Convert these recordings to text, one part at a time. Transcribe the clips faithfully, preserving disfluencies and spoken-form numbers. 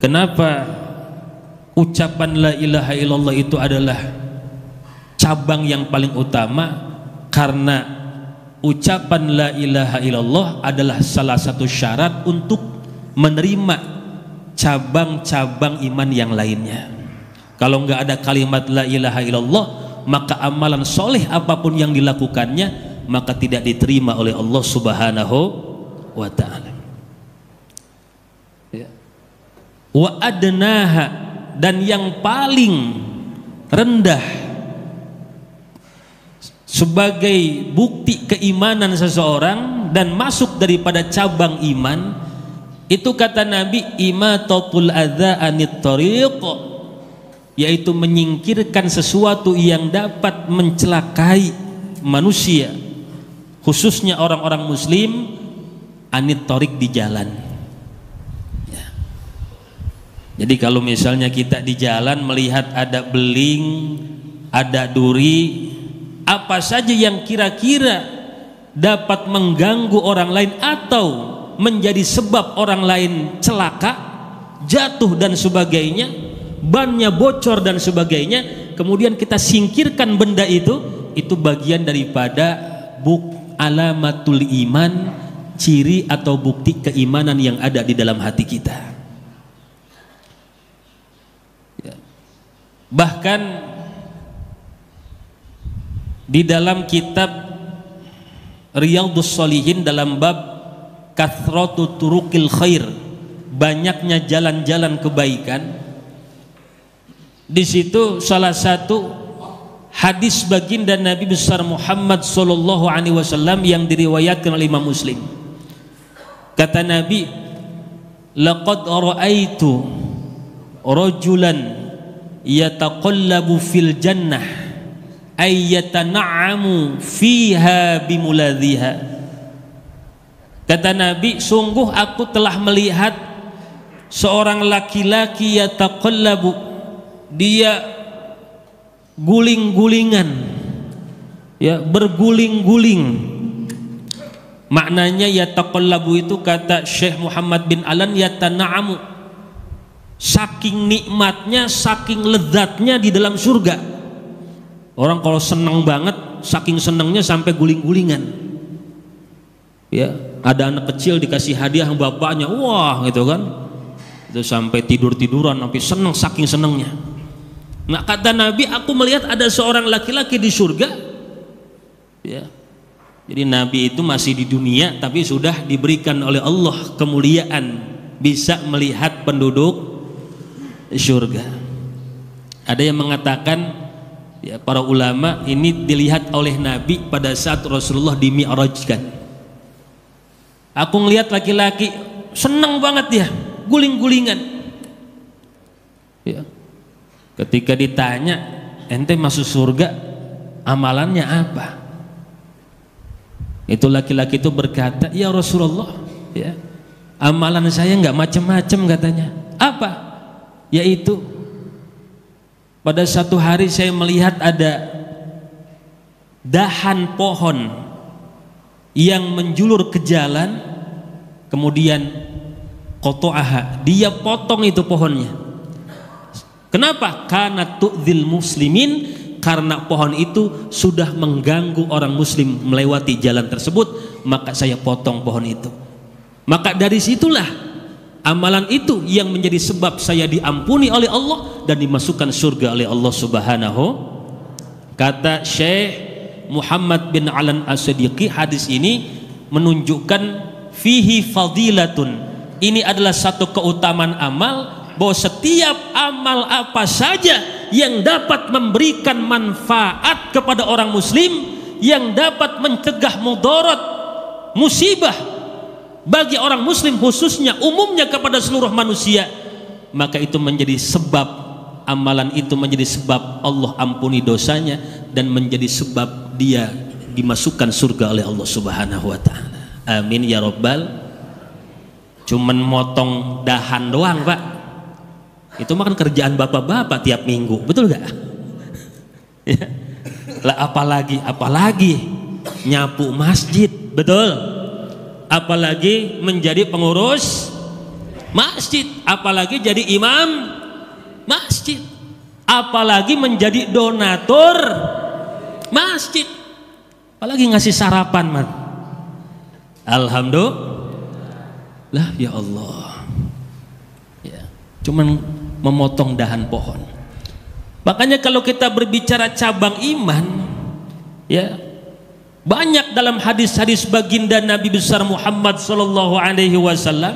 Kenapa ucapan la ilaha illallah itu adalah cabang yang paling utama? Karena ucapan la ilaha illallah adalah salah satu syarat untuk menerima cabang-cabang iman yang lainnya. Kalau nggak ada kalimat la ilaha illallah, maka amalan soleh apapun yang dilakukannya maka tidak diterima oleh Allah Subhanahu wa ta'ala. Ya. Wa adnaha, dan yang paling rendah sebagai bukti keimanan seseorang dan masuk daripada cabang iman itu, kata Nabi, imatatul adza anit thariq, yaitu menyingkirkan sesuatu yang dapat mencelakai manusia, khususnya orang-orang muslim, anit thariq, di jalan. Ya. Jadi kalau misalnya kita di jalan melihat ada beling, ada duri, apa saja yang kira-kira dapat mengganggu orang lain atau menjadi sebab orang lain celaka, jatuh dan sebagainya, bannya bocor dan sebagainya, kemudian kita singkirkan benda itu, itu bagian daripada buk alamatul iman, ciri atau bukti keimanan yang ada di dalam hati kita. Ya. Bahkan di dalam kitab Riyadhus Shalihin dalam bab kathratu turuqil khair, banyaknya jalan-jalan kebaikan, di situ salah satu hadis baginda Nabi besar Muhammad sallallahu alaihi wasallam yang diriwayatkan oleh Imam Muslim. Kata Nabi, laqad ra'aitu rajulan yataqallabu fil jannah ay yatana'amu fiha bimuladhiha. Kata Nabi, sungguh aku telah melihat seorang laki-laki yataqallabu, dia guling-gulingan, ya, berguling-guling. Maknanya yataqallabu itu, kata Syekh Muhammad bin Alan, yatana'amu, saking nikmatnya, saking lezatnya di dalam surga. Orang kalau senang banget, saking senangnya sampai guling-gulingan. Ya, ada anak kecil dikasih hadiah sama bapaknya, wah gitu kan, itu sampai tidur-tiduran, sampai senang, saking senangnya. Nah, kata Nabi, aku melihat ada seorang laki-laki di surga. Ya, jadi Nabi itu masih di dunia, tapi sudah diberikan oleh Allah kemuliaan bisa melihat penduduk surga. Ada yang mengatakan, ya, para ulama, ini dilihat oleh Nabi pada saat Rasulullah dimi'rajkan. Aku ngelihat laki-laki senang banget dia, guling-gulingan. Ya. Ketika ditanya, ente masuk surga, amalannya apa? Itu laki-laki itu berkata, ya Rasulullah, ya, amalan saya nggak macam-macam katanya. Apa? Yaitu pada satu hari saya melihat ada dahan pohon yang menjulur ke jalan, kemudian qata'aha, dia potong itu pohonnya. Kenapa? Karena tu'dzil muslimin, karena pohon itu sudah mengganggu orang muslim melewati jalan tersebut, maka saya potong pohon itu. Maka dari situlah amalan itu yang menjadi sebab saya diampuni oleh Allah dan dimasukkan surga oleh Allah Subhanahu. Kata Syekh Muhammad bin Alan As-Sadiqi, hadis ini menunjukkan fihi fadilatun, ini adalah satu keutamaan amal, bahwa setiap amal apa saja yang dapat memberikan manfaat kepada orang muslim, yang dapat mencegah mudarat, musibah bagi orang muslim, khususnya umumnya kepada seluruh manusia, maka itu menjadi sebab, amalan itu menjadi sebab Allah ampuni dosanya dan menjadi sebab dia dimasukkan surga oleh Allah Subhanahu wa ta'ala. Amin ya rabbal. Cuman motong dahan doang, Pak, itu mah kan kerjaan bapak-bapak tiap minggu, betul gak? Ya. Lah apalagi apalagi nyapu masjid, betul? Apalagi menjadi pengurus masjid, apalagi jadi imam masjid, apalagi menjadi donatur masjid, apalagi ngasih sarapan, man. Alhamdulillah ya Allah. Ya, cuman memotong dahan pohon. Makanya kalau kita berbicara cabang iman, ya, banyak dalam hadis-hadis baginda Nabi besar Muhammad sallallahu alaihi wasallam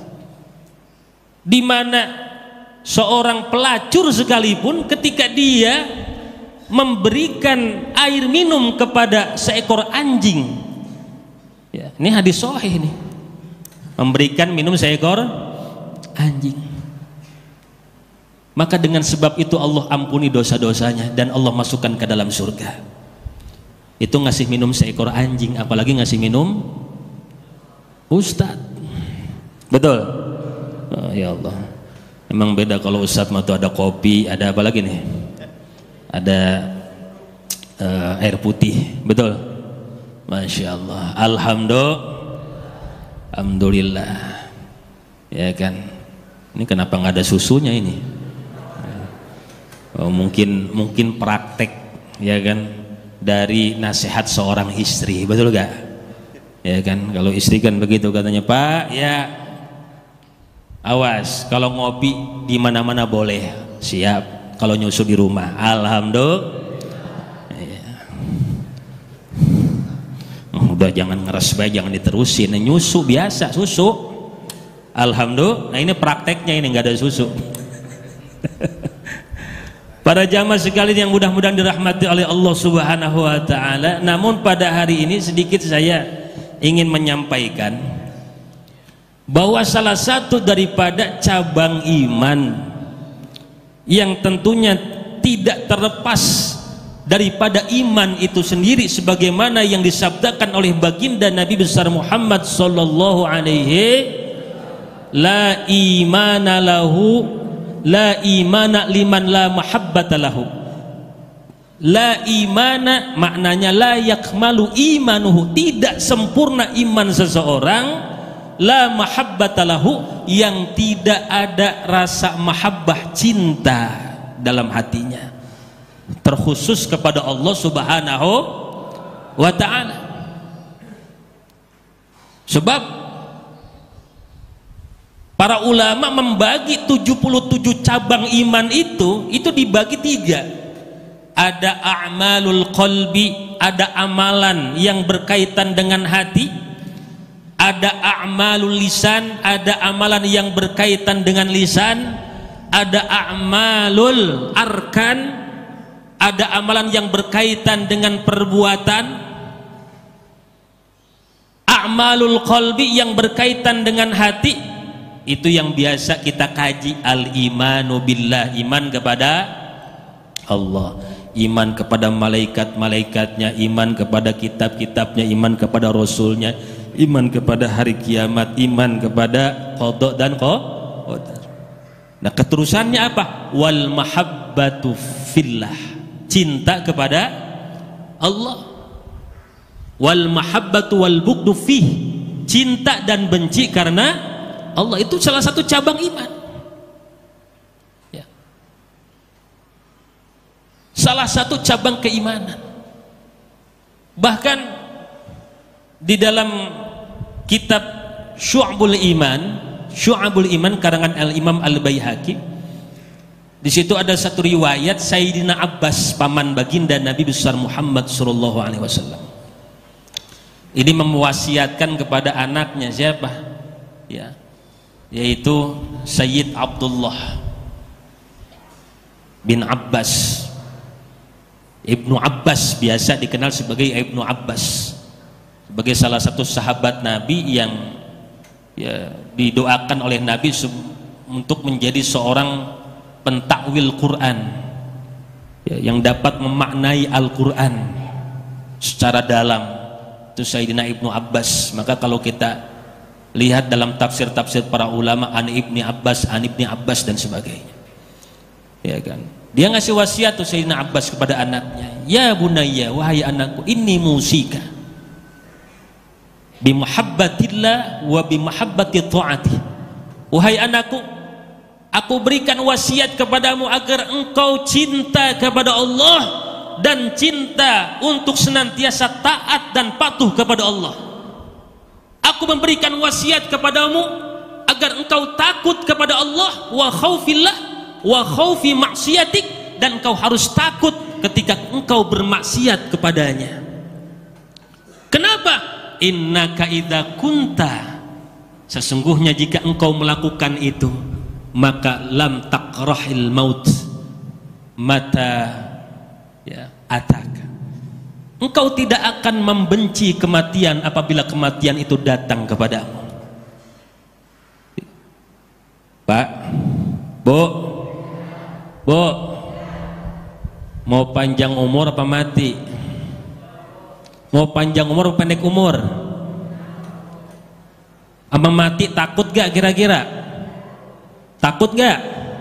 di mana seorang pelacur sekalipun ketika dia memberikan air minum kepada seekor anjing, ya, ini hadis sahih nih, memberikan minum seekor anjing, maka dengan sebab itu Allah ampuni dosa-dosanya dan Allah masukkan ke dalam surga. Itu ngasih minum seekor anjing, apalagi ngasih minum ustadz. Betul? Oh, ya Allah, emang beda kalau ustadz mah tuh ada kopi, ada apa lagi nih, ada uh, air putih. Betul? Masya Allah. Alhamdulillah, alhamdulillah, ya kan. Ini kenapa nggak ada susunya ini? Oh, mungkin mungkin praktek, ya kan, dari nasihat seorang istri. Betul gak? Ya kan, kalau istri kan begitu katanya, Pak, ya awas kalau ngopi di mana-mana boleh, siap. Kalau nyusu di rumah, alhamdulillah. Ya. Oh, udah jangan ngeres baik, jangan diterusin. Nah, nyusu biasa, susu. Alhamdulillah. Nah, ini prakteknya, ini nggak ada susu. Para jamaah sekalian yang mudah-mudahan dirahmati oleh Allah Subhanahu wa taala. Namun pada hari ini sedikit saya ingin menyampaikan bahwa salah satu daripada cabang iman yang tentunya tidak terlepas daripada iman itu sendiri sebagaimana yang disabdakan oleh baginda Nabi besar Muhammad sallallahu alaihi, la imana lahu la imana liman la mahabbata lahu. La imana maknanya la yakmalu imanuhu, tidak sempurna iman seseorang, la mahabbata lahu, yang tidak ada rasa mahabbah, cinta dalam hatinya terkhusus kepada Allah Subhanahu wa ta'ala. Sebab para ulama membagi tujuh puluh tujuh cabang iman itu, itu dibagi tiga. Ada a'malul qalbi, ada amalan yang berkaitan dengan hati. Ada a'malul lisan, ada amalan yang berkaitan dengan lisan. Ada a'malul arkan, ada amalan yang berkaitan dengan perbuatan. A'malul qalbi yang berkaitan dengan hati, itu yang biasa kita kaji, al-imanu billah, iman kepada Allah, iman kepada malaikat-malaikatnya, iman kepada kitab-kitabnya, iman kepada rasulnya, iman kepada hari kiamat, iman kepada qada dan qadar. Nah, keterusannya apa? Wal mahabbatu fillah, cinta kepada Allah. Wal mahabbatu wal bughdu fih, cinta dan benci karena Allah. Itu salah satu cabang iman, ya. Salah satu cabang keimanan. Bahkan di dalam kitab Syu'abul Iman, Syu'abul Iman karangan Al-Imam Al-Baihaqi, di situ ada satu riwayat Sayyidina Abbas, paman baginda Nabi besar Muhammad sallallahu alaihi wasallam. Ini mewasiatkan kepada anaknya, siapa? Ya, yaitu Sayyid Abdullah bin Abbas, Ibnu Abbas, biasa dikenal sebagai Ibnu Abbas, sebagai salah satu sahabat Nabi yang, ya, didoakan oleh Nabi untuk menjadi seorang pentakwil Quran, ya, yang dapat memaknai Al-Quran secara dalam. Itu Sayyidina Ibnu Abbas. Maka kalau kita lihat dalam tafsir-tafsir para ulama, an Ibni Abbas, an Ibni Abbas dan sebagainya, ya kan, dia ngasih wasiat tuh Sayyidina Abbas kepada anaknya, ya bunayya, wahai anakku, inni musika bimuhabbatillah wa bimuhabbati ta'ati wahai anakku, aku berikan wasiat kepadamu agar engkau cinta kepada Allah dan cinta untuk senantiasa taat dan patuh kepada Allah. Aku memberikan wasiat kepadamu agar engkau takut kepada Allah, wa khaufillah wa khaufi maksiatik, dan engkau harus takut ketika engkau bermaksiat kepadanya. Kenapa? Innaka idza kunta, sesungguhnya jika engkau melakukan itu, maka lam takrahil maut mata ya ataka, engkau tidak akan membenci kematian apabila kematian itu datang kepadamu. Pak, Bu, Bu, mau panjang umur apa mati? Mau panjang umur apa pendek umur? Sama mati takut gak kira-kira? Takut gak?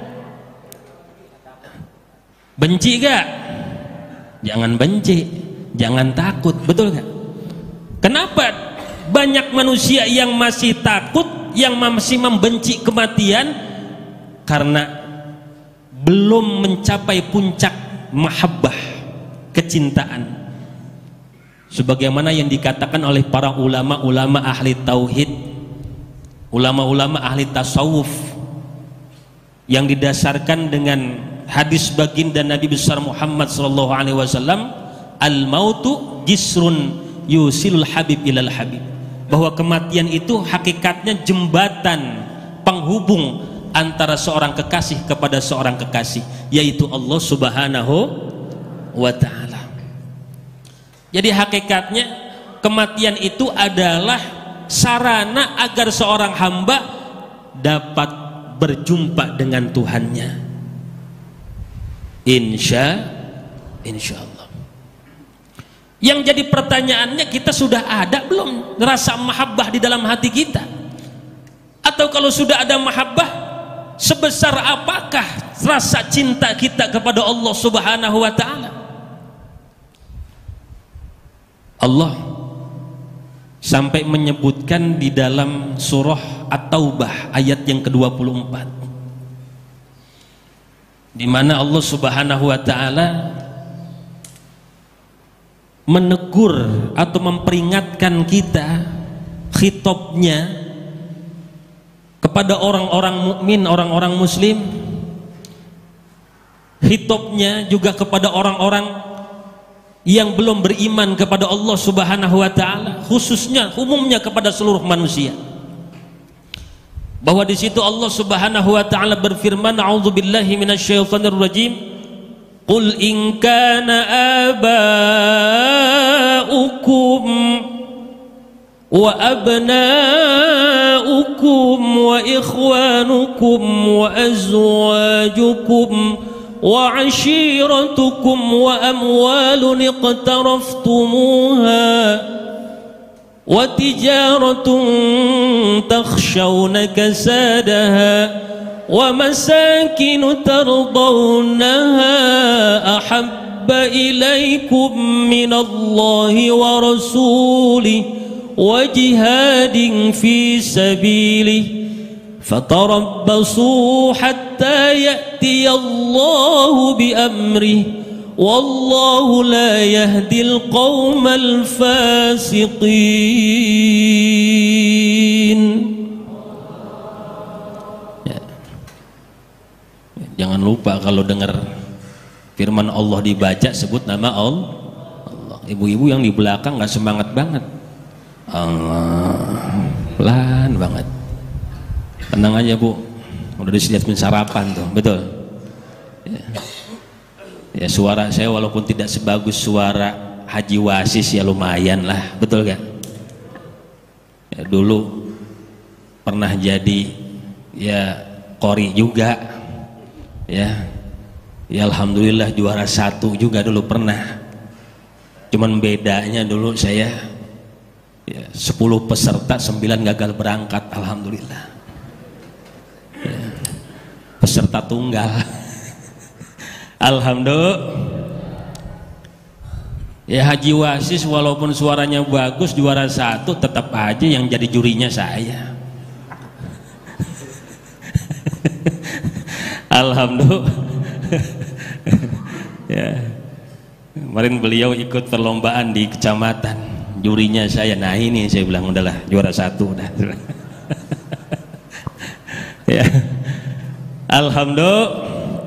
Benci gak? Jangan benci, jangan takut, betul gak? Kenapa banyak manusia yang masih takut, yang masih membenci kematian? Karena belum mencapai puncak mahabbah, kecintaan, sebagaimana yang dikatakan oleh para ulama-ulama ahli tauhid, ulama-ulama ahli tasawuf, yang didasarkan dengan hadis baginda Nabi besar Muhammad sallallahu alaihi wasallam, al mautu jisrun yusilul habib ilal habib, bahwa kematian itu hakikatnya jembatan penghubung antara seorang kekasih kepada seorang kekasih, yaitu Allah subhanahu wa ta'ala. Jadi hakikatnya kematian itu adalah sarana agar seorang hamba dapat berjumpa dengan Tuhannya, insya insya Allah. Yang jadi pertanyaannya, kita sudah ada belum rasa mahabbah di dalam hati kita? Atau kalau sudah ada mahabbah, sebesar apakah rasa cinta kita kepada Allah subhanahu wa ta'ala? Allah sampai menyebutkan di dalam surah At-Taubah ayat yang ke dua puluh empat, di mana Allah subhanahu wa ta'ala menegur atau memperingatkan kita, khitabnya kepada orang-orang mukmin, orang-orang muslim, khitabnya juga kepada orang-orang yang belum beriman kepada Allah subhanahu wa ta'ala, khususnya umumnya kepada seluruh manusia, bahwa di situ Allah subhanahu wa ta'ala berfirman, a'udzubillahi minasyaitonir rajim, qul in kana aba'ukum wa abna'ukum wa ikhwanukum wa azwajukum wa ashiratukum wa amwalun iqtaraftumuha wa tijaratun takhshawna kasadaha wa masakinu tardawnaha ahabba ilaykum minallahi wa rasulihi wa jihadin fi sabilihi fatarabbasu hatta ya'ti Allahu bi amrihi wallahu la yahdil qawmal fasiqin. Ya. Jangan lupa kalau dengar firman Allah dibaca, sebut nama Allah. Ibu-ibu yang di belakang nggak semangat banget, Allah, pelan banget. Tenang aja Bu, udah disediakan sarapan tuh, betul ya. Ya, suara saya walaupun tidak sebagus suara Haji Wasis ya lumayan lah, betul gak ya, dulu pernah jadi ya qori juga ya, ya alhamdulillah juara satu juga dulu pernah. Cuman bedanya dulu saya ya, sepuluh peserta sembilan gagal berangkat, alhamdulillah ya, peserta tunggal alhamdulillah ya. Haji Wasis walaupun suaranya bagus juara satu, tetap aja yang jadi jurinya saya. Alhamdulillah. Ya. Kemarin beliau ikut perlombaan di kecamatan, jurinya saya. Nah ini saya bilang udahlah juara satu udah. Ya. Alhamdulillah.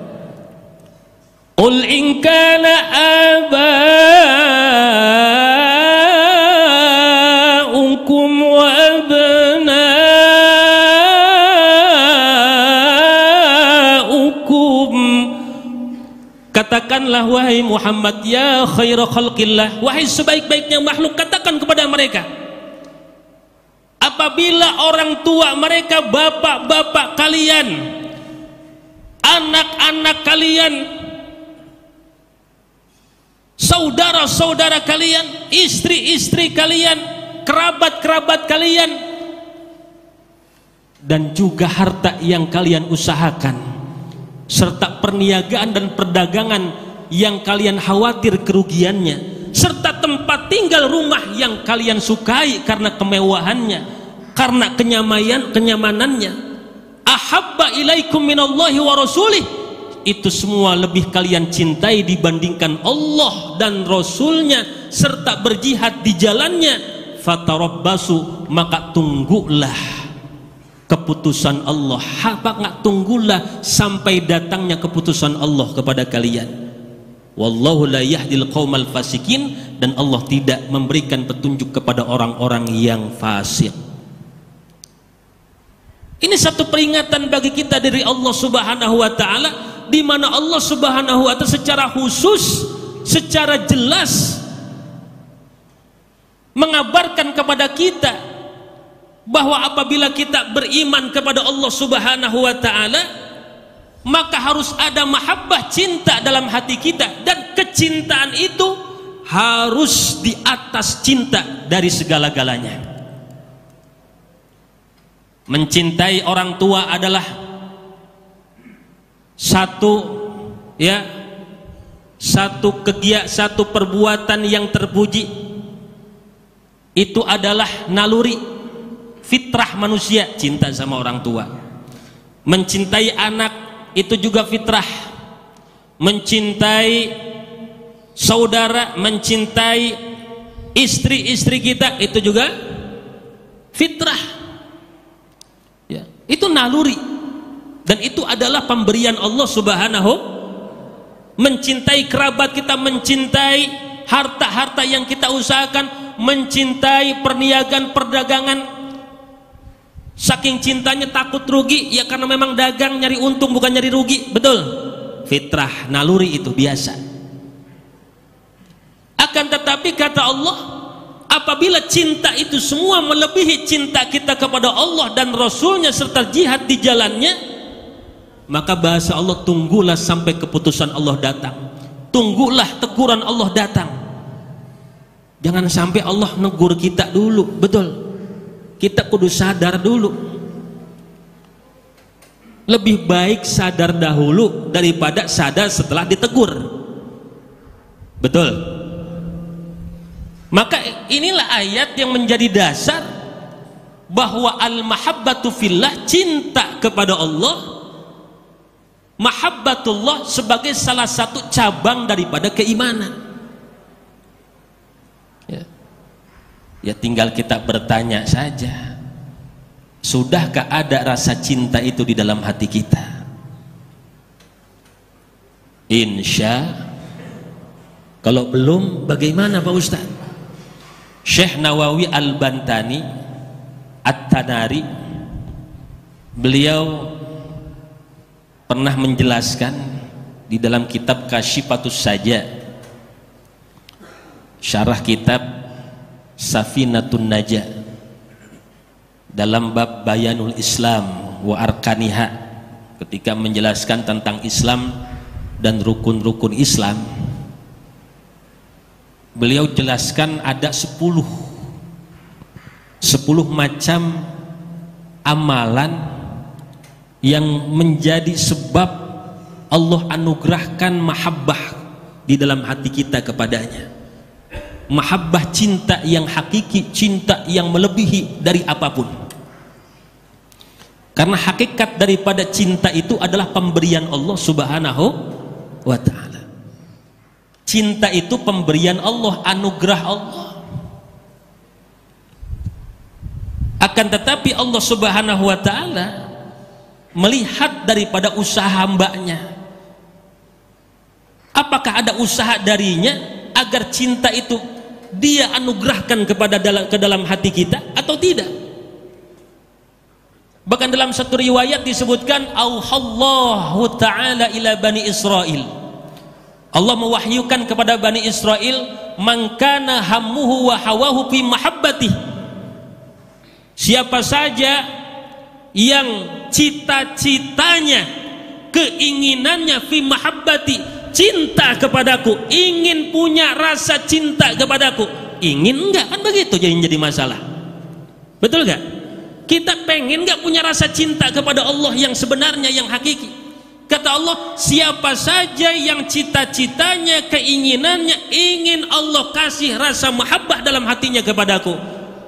Qul in kana aba'ukum wa abna'ukum, katakanlah wahai Muhammad, ya khairu khalqillah, wahai sebaik-baiknya makhluk, katakan kepada mereka, apabila orang tua mereka, bapak-bapak kalian, anak-anak kalian, saudara-saudara kalian, istri-istri kalian, kerabat-kerabat kalian, dan juga harta yang kalian usahakan, serta perniagaan dan perdagangan yang kalian khawatir kerugiannya, serta tempat tinggal rumah yang kalian sukai karena kemewahannya, karena kenyamanan kenyamanannya, ahabba ilaikum minallahi wa rasulih, itu semua lebih kalian cintai dibandingkan Allah dan Rasulnya, serta berjihad di jalannya, fatarabbasu, maka tunggulah keputusan Allah. Apa nggak tunggulah sampai datangnya keputusan Allah kepada kalian. Wallahu la yahdil qaumal fasikin, dan Allah tidak memberikan petunjuk kepada orang-orang yang fasik. Ini satu peringatan bagi kita dari Allah Subhanahu wa taala, di mana Allah Subhanahu wa taala secara khusus, secara jelas mengabarkan kepada kita bahwa apabila kita beriman kepada Allah Subhanahu wa taala, maka harus ada mahabbah, cinta dalam hati kita, dan kecintaan itu harus di atas cinta dari segala-galanya. Mencintai orang tua adalah satu ya satu kegiatan, satu perbuatan yang terpuji. Itu adalah naluri fitrah manusia, cinta sama orang tua. Mencintai anak itu juga fitrah. Mencintai saudara, mencintai istri-istri kita itu juga fitrah. Ya, itu naluri, dan itu adalah pemberian Allah Subhanahu. Mencintai kerabat kita, mencintai harta-harta yang kita usahakan, mencintai perniagaan perdagangan, saking cintanya takut rugi, ya karena memang dagang nyari untung bukan nyari rugi, betul? Fitrah, naluri, itu biasa. Akan tetapi kata Allah, apabila cinta itu semua melebihi cinta kita kepada Allah dan Rasulnya serta jihad di jalannya, maka bahasa Allah, tunggulah sampai keputusan Allah datang, tunggulah teguran Allah datang. Jangan sampai Allah negur kita dulu, betul? Kita kudu sadar dulu. Lebih baik sadar dahulu daripada sadar setelah ditegur, betul? Maka inilah ayat yang menjadi dasar bahwa al-mahabbatu fillah, cinta kepada Allah, mahabbatullah sebagai salah satu cabang daripada keimanan. Ya, ya tinggal kita bertanya saja, sudahkah ada rasa cinta itu di dalam hati kita? Insya, kalau belum bagaimana Pak Ustaz? Syekh Nawawi Al-Bantani At-Tanari, beliau pernah menjelaskan di dalam kitab Kasyifatus Saja, syarah kitab Safinatun Najah, dalam bab Bayanul Islam wa Arkaniha, ketika menjelaskan tentang Islam dan rukun-rukun Islam, beliau jelaskan ada sepuluh sepuluh macam amalan yang menjadi sebab Allah anugerahkan mahabbah di dalam hati kita kepadanya. Mahabbah, cinta yang hakiki, cinta yang melebihi dari apapun. Karena hakikat daripada cinta itu adalah pemberian Allah Subhanahu wa ta'ala. Cinta itu pemberian Allah, anugerah Allah. Akan tetapi Allah Subhanahu wa ta'ala melihat daripada usaha hambanya. Apakah ada usaha darinya agar cinta itu dia anugerahkan kepada dalam, ke dalam hati kita atau tidak? Bahkan dalam satu riwayat disebutkan auhallahu ta'ala ila bani Israel, Allah mewahyukan kepada bani Israel, man kana hammuhu wa hawahu fi mahabbati, siapa saja yang cita-citanya, keinginannya fi mahabbati, cinta kepadaku, ingin punya rasa cinta kepadaku. Ingin enggak? Kan begitu jadi jadi masalah. Betul enggak? Kita pengen nggak punya rasa cinta kepada Allah yang sebenarnya, yang hakiki? Kata Allah, siapa saja yang cita-citanya, keinginannya ingin Allah kasih rasa mahabbah dalam hatinya kepadaku,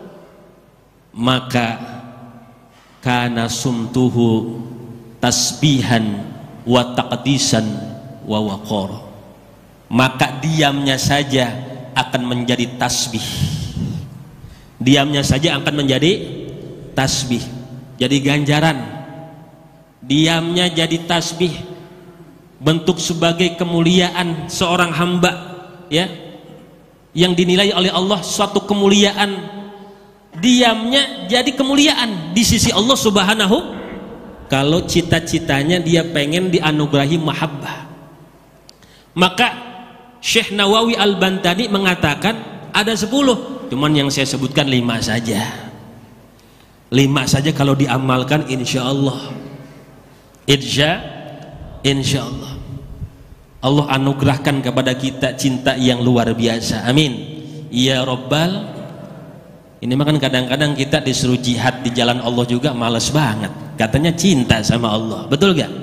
maka kana sumtuhu tasbihan wa taqdisan wa waqar, maka diamnya saja akan menjadi tasbih, diamnya saja akan menjadi tasbih, jadi ganjaran. Diamnya jadi tasbih, bentuk sebagai kemuliaan seorang hamba, ya, yang dinilai oleh Allah suatu kemuliaan. Diamnya jadi kemuliaan di sisi Allah Subhanahu. Kalau cita-citanya dia pengen dianugerahi mahabbah, maka Syekh Nawawi Al-Bantani mengatakan ada sepuluh, cuman yang saya sebutkan lima saja. Lima saja kalau diamalkan insya Allah, insya insya Allah Allah anugerahkan kepada kita cinta yang luar biasa. Amin ya Rabbal. Ini makan kadang-kadang kita disuruh jihad di jalan Allah juga males banget, katanya cinta sama Allah. Betul gak?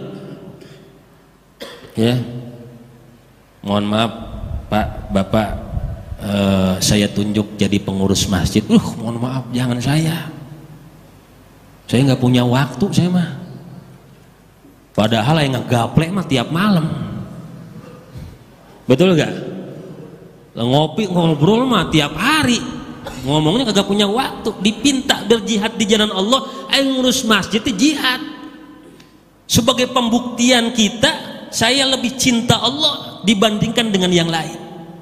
Ya, mohon maaf Pak, Bapak, uh, saya tunjuk jadi pengurus masjid. Uh, mohon maaf, jangan saya. Saya nggak punya waktu, saya mah. Padahal yang ngegaplek mah tiap malam. Betul gak? Ngopi ngobrol mah tiap hari. Ngomongnya kagak punya waktu. Dipinta berjihad di jalan Allah, ayo ngurus masjid itu jihad. Sebagai pembuktian kita, saya lebih cinta Allah dibandingkan dengan yang lain.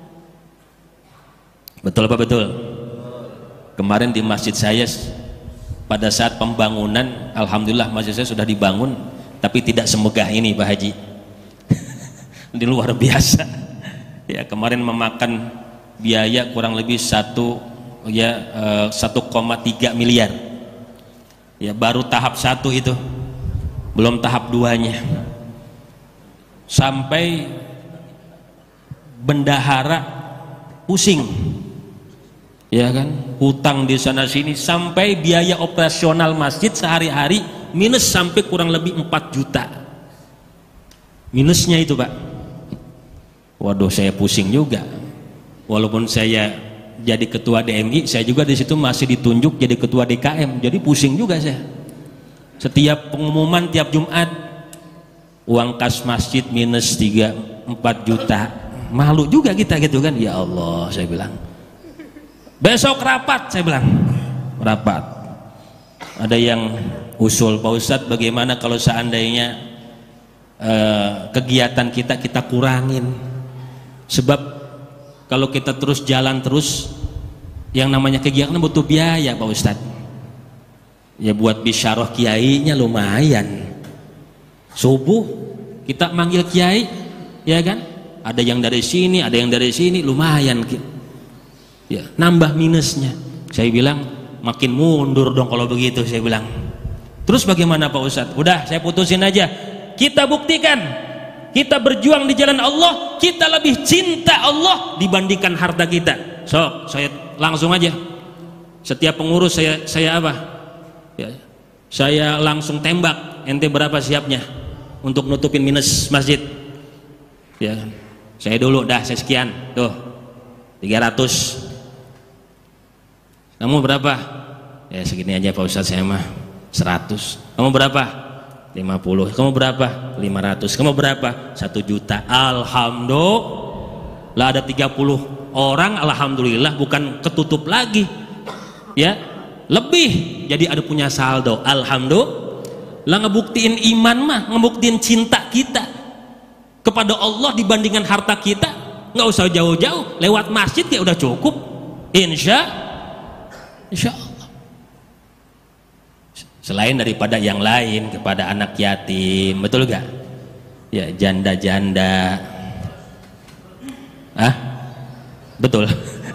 Betul apa betul? Kemarin di masjid saya pada saat pembangunan, alhamdulillah masjid saya sudah dibangun, tapi tidak semegah ini Pak Haji. Ini luar biasa. Ya, kemarin memakan biaya kurang lebih satu ya eh, satu koma tiga miliar. Ya, baru tahap satu itu, belum tahap duanya. Sampai bendahara pusing. Ya kan, hutang di sana sini, sampai biaya operasional masjid sehari-hari minus sampai kurang lebih empat juta. Minusnya itu Pak. Waduh, saya pusing juga. Walaupun saya jadi ketua D M I, saya juga di situ masih ditunjuk jadi ketua D K M. Jadi pusing juga saya. Setiap pengumuman tiap Jumat, uang kas masjid minus tiga empat juta. Malu juga kita gitu kan. Ya Allah, saya bilang. Besok rapat, saya bilang rapat. Ada yang usul, Pak Ustadz, bagaimana kalau seandainya eh, kegiatan kita kita kurangin? Sebab kalau kita terus jalan terus, yang namanya kegiatan butuh biaya Pak Ustadz. Ya buat bisyarah kiainya lumayan. Subuh kita manggil kiai, ya kan? Ada yang dari sini, ada yang dari sini, lumayan. Ya, nambah minusnya. Saya bilang makin mundur dong kalau begitu, saya bilang. Terus bagaimana Pak Ustadz? Udah, saya putusin aja. Kita buktikan, kita berjuang di jalan Allah, kita lebih cinta Allah dibandingkan harta kita. So, saya langsung aja. Setiap pengurus saya saya apa? Ya, saya langsung tembak. Ente berapa siapnya untuk nutupin minus masjid? Ya, saya dulu dah, saya sekian. Tuh, tiga ratus. Kamu berapa? Ya segini aja Pak Ustadz, saya mah seratus. Kamu berapa? lima puluh. Kamu berapa? lima ratus. Kamu berapa? satu juta. Alhamdulillah ada tiga puluh orang, alhamdulillah bukan ketutup lagi. Ya, lebih. Jadi ada punya saldo. Alhamdulillah, ngebuktiin iman mah, ngebuktiin cinta kita kepada Allah dibandingkan harta kita. Nggak usah jauh-jauh, lewat masjid ya udah cukup. Insya Insya Allah. Selain daripada yang lain kepada anak yatim, betul gak? Ya, janda-janda. Ah, betul.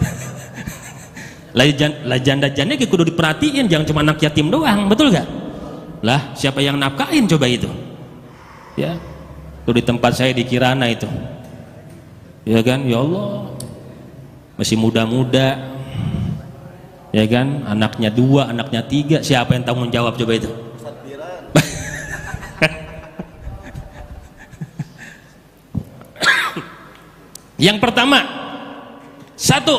Lah janda-janda kudu diperhatiin, jangan cuma anak yatim doang, betul gak? Lah siapa yang nafkahin coba itu? Ya, tuh di tempat saya di Kirana itu. Ya kan, ya Allah, masih muda-muda. Ya kan, anaknya dua, anaknya tiga, siapa yang tanggung jawab coba itu? Yang pertama, satu,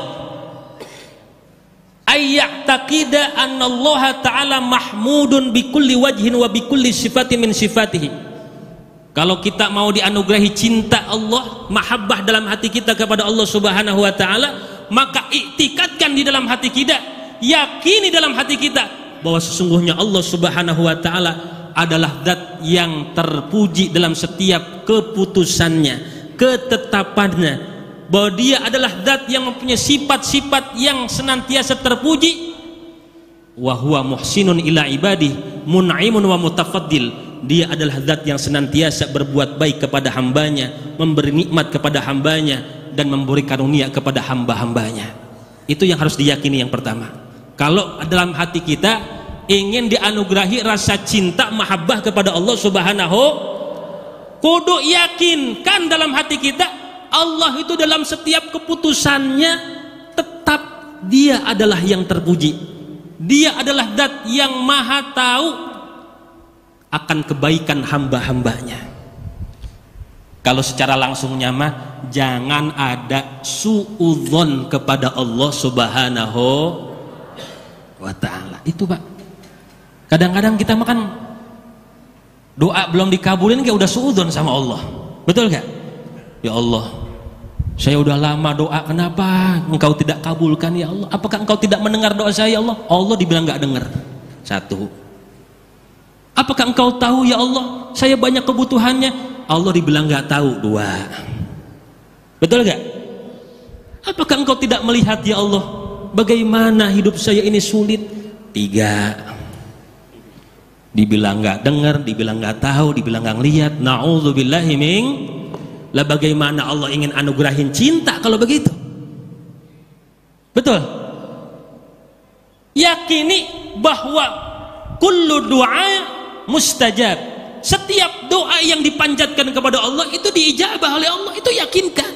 ayya'taqida annallaha ta'ala mahmudun bikulli wajhin wa bikulli sifatin min sifatihi. Kalau kita mau dianugerahi cinta Allah, mahabbah dalam hati kita kepada Allah Subhanahu wa taala, maka iktikadkan di dalam hati kita, yakini dalam hati kita bahwa sesungguhnya Allah Subhanahu wa taala adalah zat yang terpuji dalam setiap keputusannya, ketetapannya, bahwa dia adalah zat yang mempunyai sifat-sifat yang senantiasa terpuji. Wa huwa muhsinun ila ibadih mun'imun wa mutafaddil. Dia adalah zat yang senantiasa berbuat baik kepada hambanya, memberi nikmat kepada hambanya, dan memberi karunia kepada hamba-hambanya. Itu yang harus diyakini yang pertama. Kalau dalam hati kita ingin dianugerahi rasa cinta mahabbah kepada Allah Subhanahu, kudu yakinkan dalam hati kita Allah itu dalam setiap keputusannya tetap dia adalah yang terpuji. Dia adalah zat yang maha tahu akan kebaikan hamba-hambanya. Kalau secara langsungnya mah jangan ada suudzon kepada Allah Subhanahu wa ta'ala. Itu Pak, kadang-kadang kita makan doa belum dikabulin kayak udah suudzon sama Allah, betul gak? Ya Allah, saya udah lama doa, kenapa engkau tidak kabulkan ya Allah? Apakah engkau tidak mendengar doa saya ya Allah? Allah dibilang gak dengar. Satu. Apakah engkau tahu ya Allah saya banyak kebutuhannya? Allah dibilang gak tahu. Dua. Betul gak? Apakah engkau tidak melihat ya Allah bagaimana hidup saya ini sulit? Tiga. Dibilang gak dengar, dibilang gak tahu, dibilang gak ngelihat. Na'udzubillahi min. Lah bagaimana Allah ingin anugerahin cinta kalau begitu? Betul? Yakini bahwa kullu du'a mustajab. Setiap doa yang dipanjatkan kepada Allah itu diijabah oleh Allah, itu yakinkan.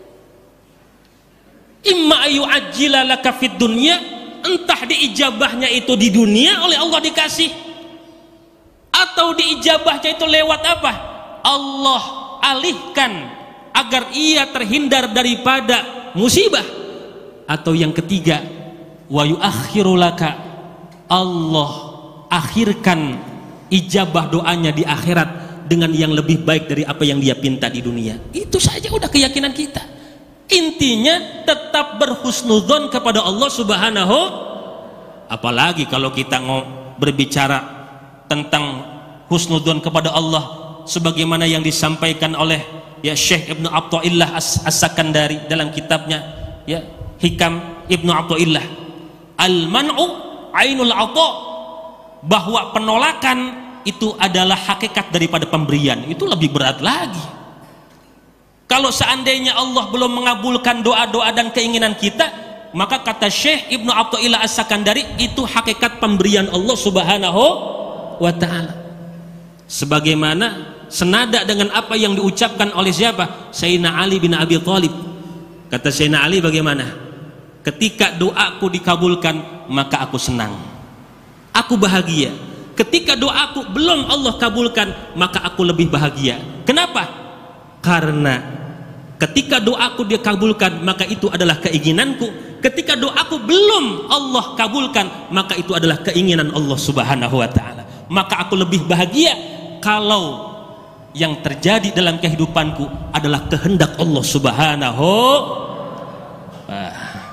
Imma ayu ajila laka fid dunya, entah diijabahnya itu di dunia oleh Allah dikasih, atau diijabahnya itu lewat apa? Allah alihkan agar ia terhindar daripada musibah. Atau yang ketiga, wa yuakhiru laka, Allah akhirkan ijabah doanya di akhirat dengan yang lebih baik dari apa yang dia pinta di dunia. Itu saja udah keyakinan kita. Intinya tetap berhusnudzon kepada Allah Subhanahu. Apalagi kalau kita mau berbicara tentang husnudzon kepada Allah sebagaimana yang disampaikan oleh ya Syekh Ibnu Athaillah As-Sakandari dalam kitabnya ya Hikam Ibnu Athaillah, al-man'u ainul ata, bahwa penolakan itu adalah hakikat daripada pemberian. Itu lebih berat lagi. Kalau seandainya Allah belum mengabulkan doa-doa dan keinginan kita, maka kata Syekh Ibnu Athaillah As-Sakandari, itu hakikat pemberian Allah Subhanahu wa ta'ala. Sebagaimana senada dengan apa yang diucapkan oleh siapa? Sayyidina Ali bin Abi Thalib. Kata Sayyidina Ali bagaimana? Ketika doaku dikabulkan, maka aku senang, aku bahagia. Ketika doaku belum Allah kabulkan, maka aku lebih bahagia. Kenapa? Karena ketika doaku dikabulkan, maka itu adalah keinginanku. Ketika doaku belum Allah kabulkan, maka itu adalah keinginan Allah Subhanahu wa ta'ala. maka aku lebih bahagia kalau yang terjadi dalam kehidupanku adalah kehendak Allah Subhanahu ah.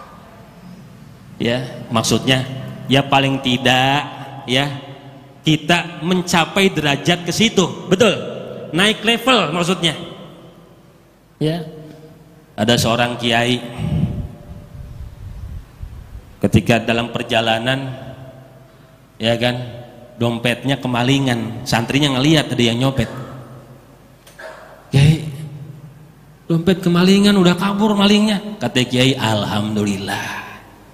Ya, maksudnya ya paling tidak ya kita mencapai derajat ke situ, betul, naik level maksudnya. Ya, ada seorang kiai ketika dalam perjalanan ya kan dompetnya kemalingan, santrinya ngelihat ada yang nyopet. Kiai, dompet kemalingan, udah kabur malingnya. Kata kiai, alhamdulillah.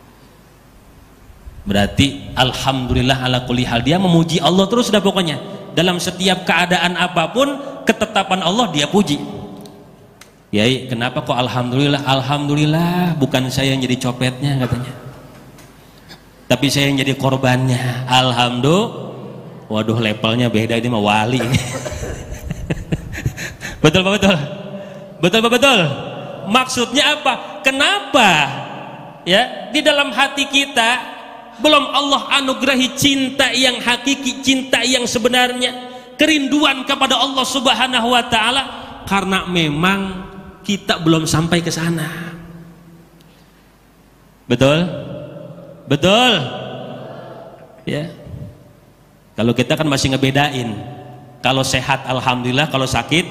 Berarti alhamdulillah ala kulli hal, dia memuji Allah terus dah pokoknya. Dalam setiap keadaan apapun, ketetapan Allah dia puji. Kiai, kenapa kok alhamdulillah? Alhamdulillah bukan saya yang jadi copetnya katanya, tapi saya yang jadi korbannya. Alhamdulillah. Waduh, levelnya beda, ini mah wali. Betul pak betul, betul pak betul. Maksudnya apa? Kenapa ya di dalam hati kita belum Allah anugerahi cinta yang hakiki, cinta yang sebenarnya, kerinduan kepada Allah Subhanahu wa taala, karena memang kita belum sampai ke sana. Betul? Betul? Ya. Kalau kita kan masih ngebedain. Kalau sehat alhamdulillah, kalau sakit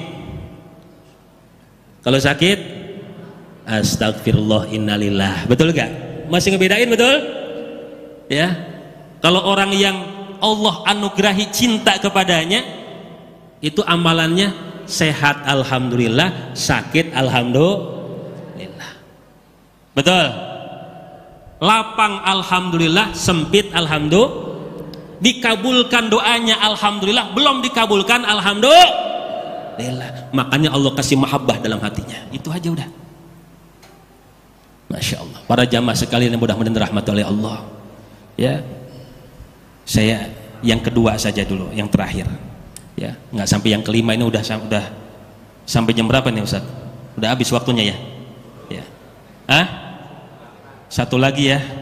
kalau sakit astagfirullah innalillah. Betul gak? Masih ngebedain, betul? Ya. Kalau orang yang Allah anugerahi cinta kepadanya, itu amalannya sehat alhamdulillah, sakit alhamdulillah. Betul? Lapang alhamdulillah, sempit alhamdulillah. Dikabulkan doanya alhamdulillah, belum dikabulkan alhamdulillah. Makanya Allah kasih mahabbah dalam hatinya. Itu aja udah. Masya Allah. Para jamaah sekalian yang mudah-mudahan dirahmati oleh Allah. Ya, saya yang kedua saja dulu, yang terakhir. Ya, nggak sampai yang kelima ini udah udah sampai jam berapa nih Ustaz? Udah habis waktunya ya? Ya. Ah? Satu lagi ya.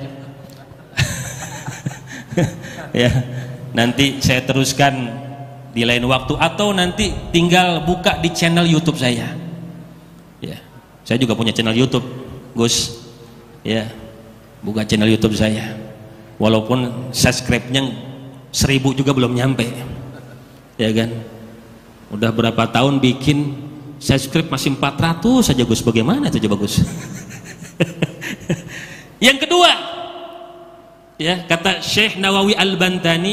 Ya, nanti saya teruskan di lain waktu atau nanti tinggal buka di channel YouTube saya. Ya, saya juga punya channel YouTube, Gus. Ya, buka channel YouTube saya. Walaupun subscribe-nya seribu juga belum nyampe, ya kan? Udah berapa tahun bikin, subscribe masih empat ratus saja Gus. Bagaimana itu coba Gus? Yang kedua, ya, kata Syekh Nawawi Al-Bantani,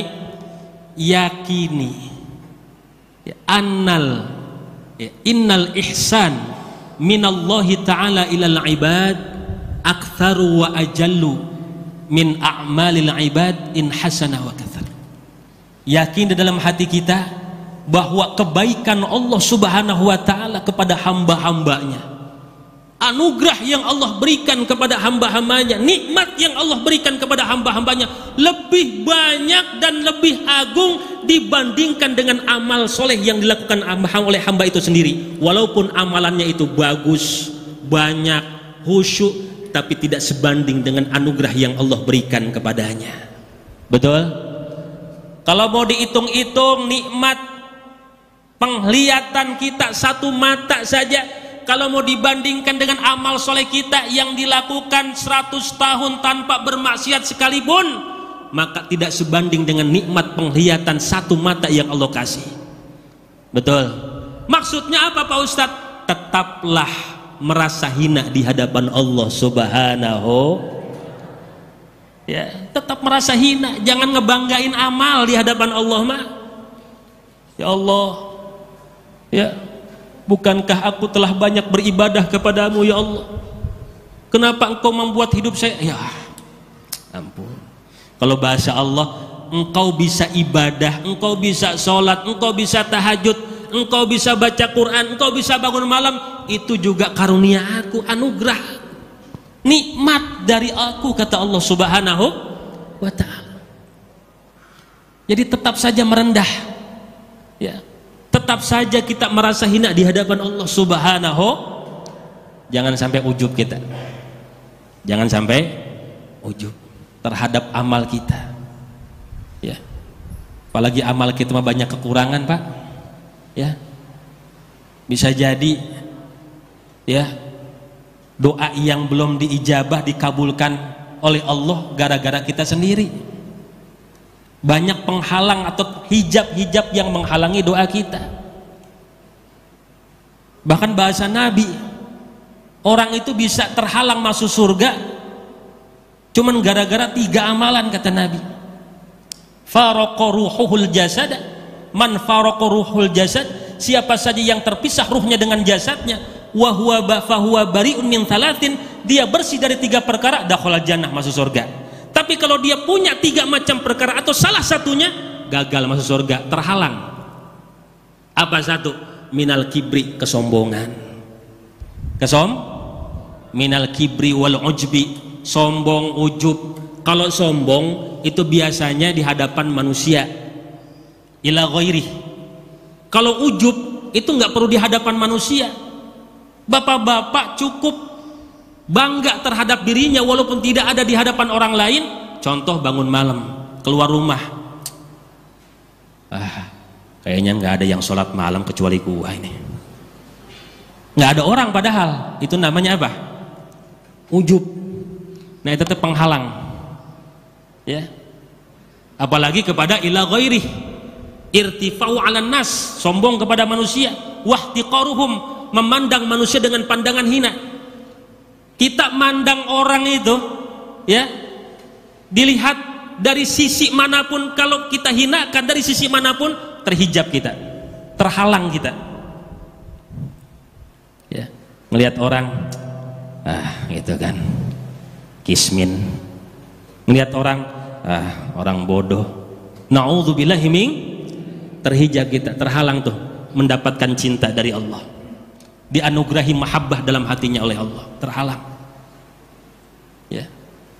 yakini ya, annal ya, innal ihsan minallahi ta'ala ilal ibad aktsaru wa ajallu min a'malil ibad in hasana wa kathar. Yakin di dalam hati kita bahwa kebaikan Allah Subhanahu wa taala kepada hamba-hambanya, anugerah yang Allah berikan kepada hamba-hambanya, nikmat yang Allah berikan kepada hamba-hambanya lebih banyak dan lebih agung dibandingkan dengan amal soleh yang dilakukan oleh hamba itu sendiri. Walaupun amalannya itu bagus, banyak, khusyuk, tapi tidak sebanding dengan anugerah yang Allah berikan kepadanya. Betul? Kalau mau dihitung-hitung nikmat penglihatan kita satu mata saja, kalau mau dibandingkan dengan amal soleh kita yang dilakukan seratus tahun tanpa bermaksiat sekalipun, maka tidak sebanding dengan nikmat penglihatan satu mata yang Allah kasih. Betul? Maksudnya apa Pak Ustadz? Tetaplah merasa hina di hadapan Allah Subhanahu, ya, tetap merasa hina. Jangan ngebanggain amal di hadapan Allah mah. Ya Allah, ya, bukankah aku telah banyak beribadah kepadamu ya Allah? Kenapa engkau membuat hidup saya? Ya ampun. Kalau bahasa Allah, engkau bisa ibadah, engkau bisa sholat, engkau bisa tahajud, engkau bisa baca Quran, engkau bisa bangun malam, itu juga karunia aku, anugerah, nikmat dari aku, kata Allah Subhanahu wa ta'ala. Jadi tetap saja merendah, ya, tetap saja kita merasa hina di hadapan Allah Subhanahu. Jangan sampai ujub kita, jangan sampai ujub terhadap amal kita, ya. Apalagi amal kita mah banyak kekurangan, Pak. Ya. Bisa jadi ya doa yang belum diijabah dikabulkan oleh Allah gara-gara kita sendiri. Banyak penghalang atau hijab-hijab yang menghalangi doa kita. Bahkan bahasa Nabi, orang itu bisa terhalang masuk surga cuman gara-gara tiga amalan, kata Nabi. Faraqa ruhuhul jasad, man faraqa ruhul jasad, siapa saja yang terpisah ruhnya dengan jasadnya, wa huwa fahuwa bari'un min thalathin, dia bersih dari tiga perkara, dakhala jannah, masuk surga. Tapi kalau dia punya tiga macam perkara atau salah satunya, gagal masuk surga, terhalang. Apa satu? Minal kibri, kesombongan. Kesom minal kibri wal ujbi, sombong, ujub. Kalau sombong itu biasanya di hadapan manusia, ila ghairi. Kalau ujub itu nggak perlu di hadapan manusia. Bapak-bapak cukup bangga terhadap dirinya walaupun tidak ada di hadapan orang lain. Contoh bangun malam, keluar rumah, ah, kayaknya nggak ada yang sholat malam kecuali gua ini. Nggak ada orang padahal. Itu namanya apa? Ujub. Nah itu tuh penghalang. Ya. Apalagi kepada ila ghairi, irtifa'u 'alan nas, sombong kepada manusia, wahtiqaruhum, memandang manusia dengan pandangan hina. Kita mandang orang itu ya dilihat dari sisi manapun, kalau kita hinakan dari sisi manapun terhijab kita, terhalang kita. Ya, melihat orang, ah gitu kan, kismin. Melihat orang, ah orang bodoh. Na'udzubillahi min, terhijab kita, terhalang tuh mendapatkan cinta dari Allah. Dianugerahi mahabbah dalam hatinya oleh Allah, terhalang. Ya.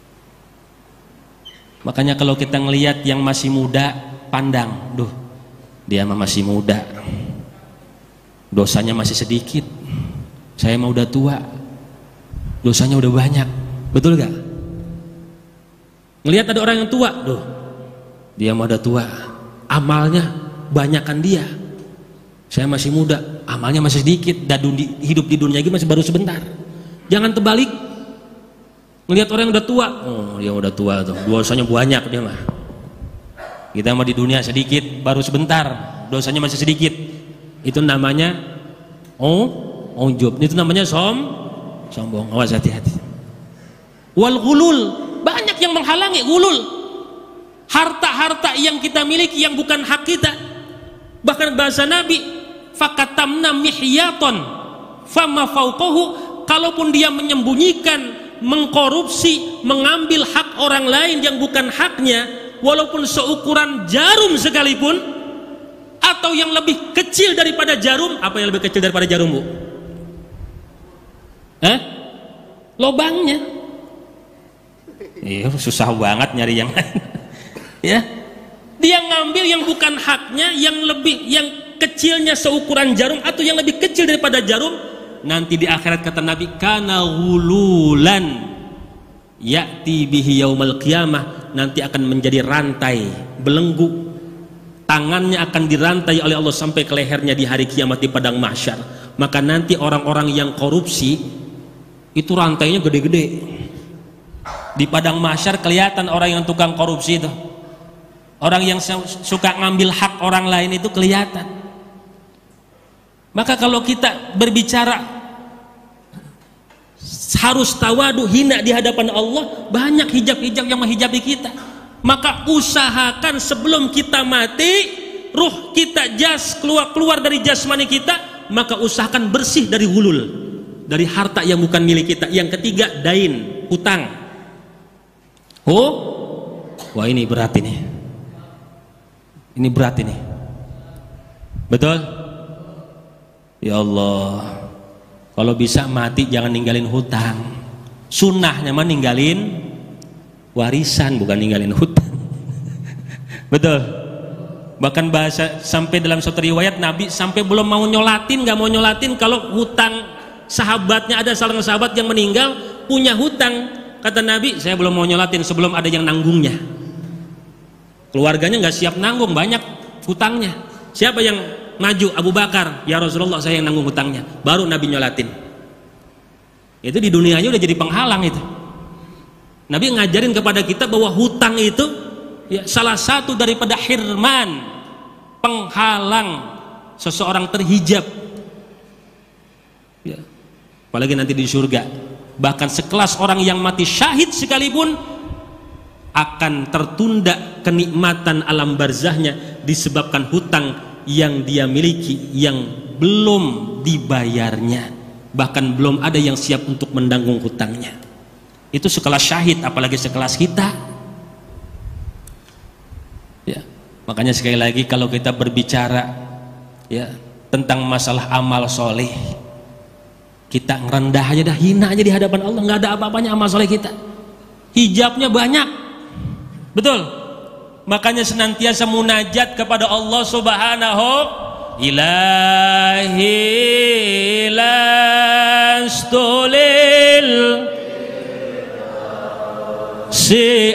Makanya kalau kita ngelihat yang masih muda, pandang, duh, dia mah masih muda, dosanya masih sedikit. Saya mah udah tua, dosanya udah banyak. Betul gak? Ngelihat ada orang yang tua, duh, dia mah udah tua, amalnya banyakan dia. Saya masih muda, amalnya masih sedikit, dan hidup di dunia ini masih baru sebentar. Jangan terbalik. Ngelihat orang yang udah tua, oh dia udah tua tuh, dosanya banyak dia mah. Kita mah di dunia sedikit, baru sebentar, dosanya masih sedikit. Itu namanya oh, ujub. Itu namanya som, sombong. Awas, hati-hati. Wal ghulul, banyak yang menghalangi gulul. Harta-harta yang kita miliki yang bukan hak kita. Bahkan bahasa Nabi, fakatamna mihyaton fama fauqahu, kalaupun dia menyembunyikan, mengkorupsi, mengambil hak orang lain yang bukan haknya, walaupun seukuran jarum sekalipun, atau yang lebih kecil daripada jarum. Apa yang lebih kecil daripada jarum, Bu? Hah? Lobangnya. Iya, susah banget nyari yang lain. Ya, dia ngambil yang bukan haknya, yang lebih, yang kecilnya seukuran jarum atau yang lebih kecil daripada jarum. Nanti di akhirat kata Nabi, kana ghululan ya'ti bihi yaumal qiyamah, nanti akan menjadi rantai belenggu, tangannya akan dirantai oleh Allah sampai ke lehernya di hari kiamat di padang mahsyar. Maka nanti orang-orang yang korupsi itu rantainya gede-gede. Di padang mahsyar kelihatan orang yang tukang korupsi itu, orang yang suka ngambil hak orang lain itu kelihatan. Maka kalau kita berbicara harus tawadu, hina di hadapan Allah, banyak hijab-hijab yang menghijabi kita. Maka usahakan sebelum kita mati, ruh kita jas keluar keluar dari jasmani kita, maka usahakan bersih dari hulul, dari harta yang bukan milik kita. Yang ketiga, dain, hutang. Oh, wah ini berat ini, ini berat ini, betul? Ya Allah, kalau bisa mati jangan ninggalin hutang. Sunnahnya mah ninggalin warisan, bukan ninggalin hutang. Betul. Bahkan bahasa sampai dalam suatu riwayat Nabi sampai belum mau nyolatin, nggak mau nyolatin kalau hutang sahabatnya, ada seorang sahabat yang meninggal punya hutang. Kata Nabi, saya belum mau nyolatin sebelum ada yang nanggungnya. Keluarganya nggak siap nanggung, banyak hutangnya. Siapa yang maju? Abu Bakar. Ya Rasulullah, saya yang nanggung hutangnya. Baru Nabi nyolatin. Itu di dunia aja udah jadi penghalang itu. Nabi ngajarin kepada kita bahwa hutang itu ya, salah satu daripada hirman, penghalang seseorang terhijab ya. Apalagi nanti di surga, bahkan sekelas orang yang mati syahid sekalipun akan tertunda kenikmatan alam barzahnya disebabkan hutang yang dia miliki yang belum dibayarnya, bahkan belum ada yang siap untuk menanggung hutangnya. Itu sekelas syahid, apalagi sekelas kita ya. Makanya sekali lagi kalau kita berbicara ya tentang masalah amal soleh, kita ngerendah aja dah, hina aja di hadapan Allah, nggak ada apa-apanya amal soleh kita. Hijabnya banyak, betul. Makanya senantiasa munajat kepada Allah Subhanahu. Ilahi lastulil si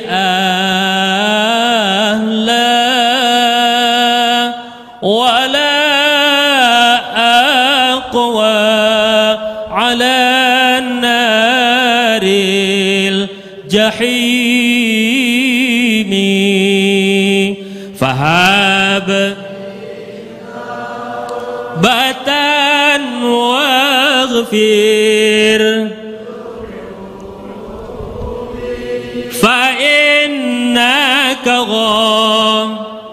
ahla wala aqwa ala naril jahimi fahab batan waghfir fa innaka gham.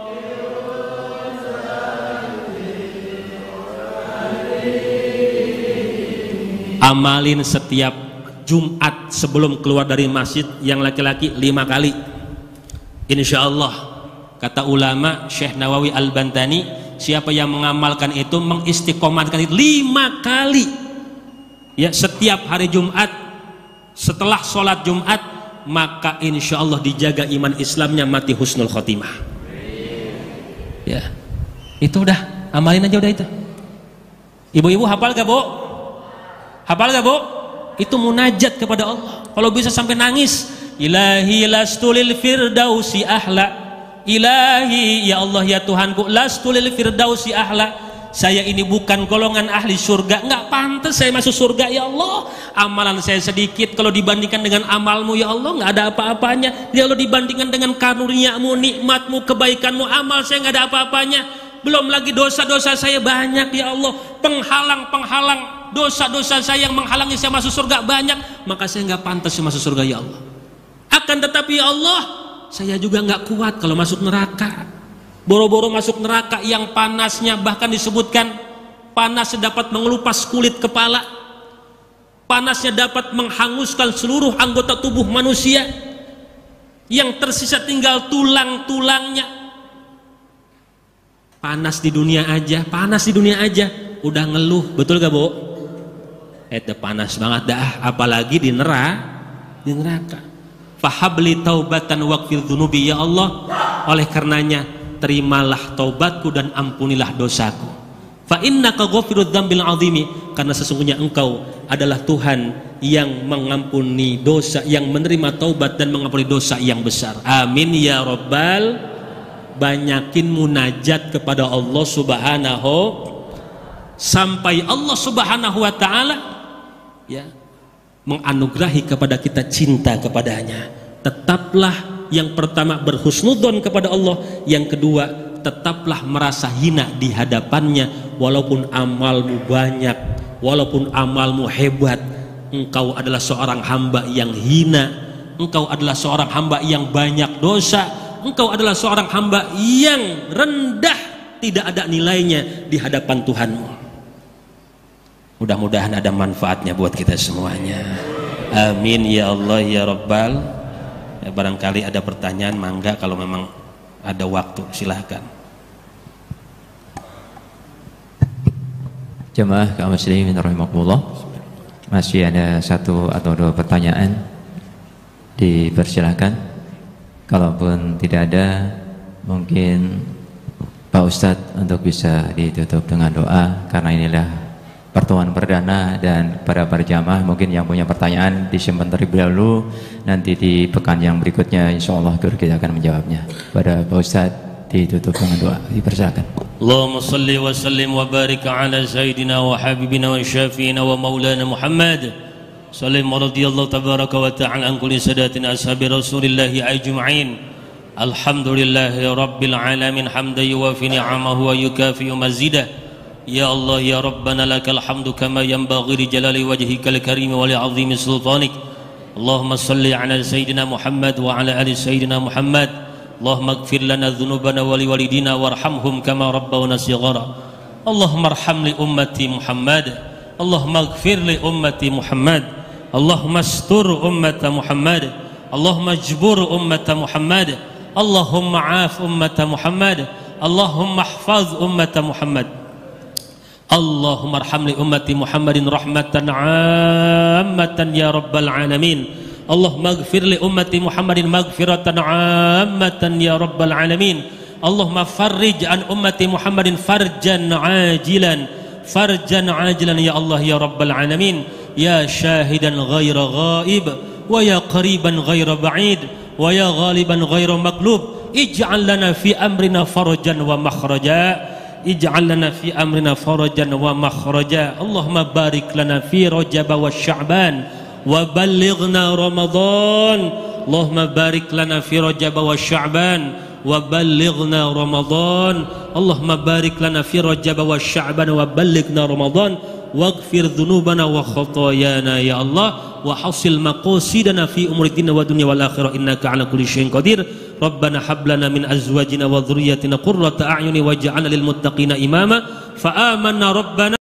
Amalin setiap Jumat sebelum keluar dari masjid, yang laki-laki lima kali insya Allah. Kata ulama Syekh Nawawi Al-Bantani, siapa yang mengamalkan itu, mengistiqomahkan itu lima kali ya setiap hari Jumat setelah sholat Jumat, maka insya Allah dijaga iman Islamnya, mati husnul khotimah ya. Itu udah, amalin aja udah itu. Ibu-ibu hafal gak bu? Hafal gak bu? Itu munajat kepada Allah. Kalau bisa sampai nangis, ilahi lastulil firdausi ahla, ilahi ya Allah ya Tuhanku, lastulil firdausi ahla, saya ini bukan golongan ahli surga, nggak pantas saya masuk surga ya Allah. Amalan saya sedikit kalau dibandingkan dengan amalmu ya Allah, nggak ada apa-apanya. Ya Allah, dibandingkan dengan karunia-Mu, nikmat-Mu, kebaikan-Mu, amal saya nggak ada apa-apanya. Belum lagi dosa-dosa saya banyak ya Allah, penghalang-penghalang dosa-dosa saya yang menghalangi saya masuk surga banyak, maka saya nggak pantas masuk surga ya Allah. Akan tetapi ya Allah, saya juga nggak kuat kalau masuk neraka. Boro-boro masuk neraka yang panasnya bahkan disebutkan panasnya dapat mengelupas kulit kepala, panasnya dapat menghanguskan seluruh anggota tubuh manusia, yang tersisa tinggal tulang-tulangnya. Panas di dunia aja, panas di dunia aja udah ngeluh, betul gak bu? Itu panas banget dah, apalagi di neraka, di neraka. Fahabli taubatan waqfil dzunubi ya Allah, oleh karenanya terimalah taubatku dan ampunilah dosaku. Fa innaka ghafirudz dzambil azimi, karena sesungguhnya Engkau adalah Tuhan yang mengampuni dosa, yang menerima taubat dan mengampuni dosa yang besar. Amin ya rabbal. Banyakin munajat kepada Allah Subhanahu, sampai Allah Subhanahu wa taala ya menganugerahi kepada kita cinta kepadanya. Tetaplah yang pertama berhusnudzon kepada Allah, yang kedua tetaplah merasa hina di hadapannya. Walaupun amalmu banyak, walaupun amalmu hebat, engkau adalah seorang hamba yang hina, engkau adalah seorang hamba yang banyak dosa, engkau adalah seorang hamba yang rendah, tidak ada nilainya di hadapan Tuhanmu. Mudah-mudahan ada manfaatnya buat kita semuanya. Amin ya Allah ya Rabbal. Ya, barangkali ada pertanyaan, mangga kalau memang ada waktu silahkan. Jemaah kaum muslimin rahimakumullah, masih ada satu atau dua pertanyaan, dipersilahkan. Kalaupun tidak ada, mungkin Pak Ustadz untuk bisa ditutup dengan doa, karena inilah pertemuan perdana, dan pada para jamaah mungkin yang punya pertanyaan disimpan terlebih dahulu, nanti di pekan yang berikutnya insya Allah kita akan menjawabnya. Pada Pak Ustadz ditutup dengan doa, dipersilakan. Allahumma salli wa sallim wa barik ala sayyidina wa habibina wa syafiina wa maulana Muhammad sallim wa radiyallahu tabaraka wa ta'ala an kulli sadatina ashabi rasulillahi ajma'in. Alhamdulillahi rabbil alamin hamdan yuwafi ni'amahu wa yukafi mazidah. Ya Allah ya Rabbana lakal hamdu kama yanbaghi li jalali wajhikal karim wa li 'azimi sultanik. Allahumma salli ala sayyidina Muhammad wa ala ali sayyidina Muhammad. Allahumma ighfir lana dhunubana wa li walidina warhamhum kama rabbawna shighara. Allahumma arham li ummati Muhammad. Allahumma ighfir li ummati Muhammad. Allahumma astur ummata Muhammad. Allahumma ajbur ummata Muhammad. Allahumma 'af ummata Muhammad. Allahumma ihfaz ummata Muhammad. Allahumma arham li ummati Muhammadin rahmatan 'ammatan ya rabbal alamin. Allahumma ighfir li ummati Muhammadin maghfiratan 'ammatan ya rabbal alamin. Allahumma farrij an ummati Muhammadin farjan 'ajilan farjan 'ajilan ya Allah ya rabbal alamin. Ya syahidan ghaira ghaib wa ya qariban ghaira ba'id wa ya ghaliban ghaira maghlub. Ij'al lana fi amrina farjan wa makhraja. Ij'al lana fi amrina farajan wa makhraja. Allahumma barik lana fi Rajab wa Sya'ban wa ballighna Ramadan. Allahumma barik lana fi Rajab wa Sya'ban wa ballighna Ramadan. Allahumma barik lana fi Rajab wa Sya'ban wa ballighna Ramadan. Waghfir dhunubana wa khatayana ya Allah wa hasil maqasidana fi umuri dunya wa dunya wal akhirah innaka ala kulli syai'in qadir. Rabbana hab lana min azwajina wa dhurriyyatina qurrata a'yuni waj'alna lil muttaqina imama. Fa amanna rabbana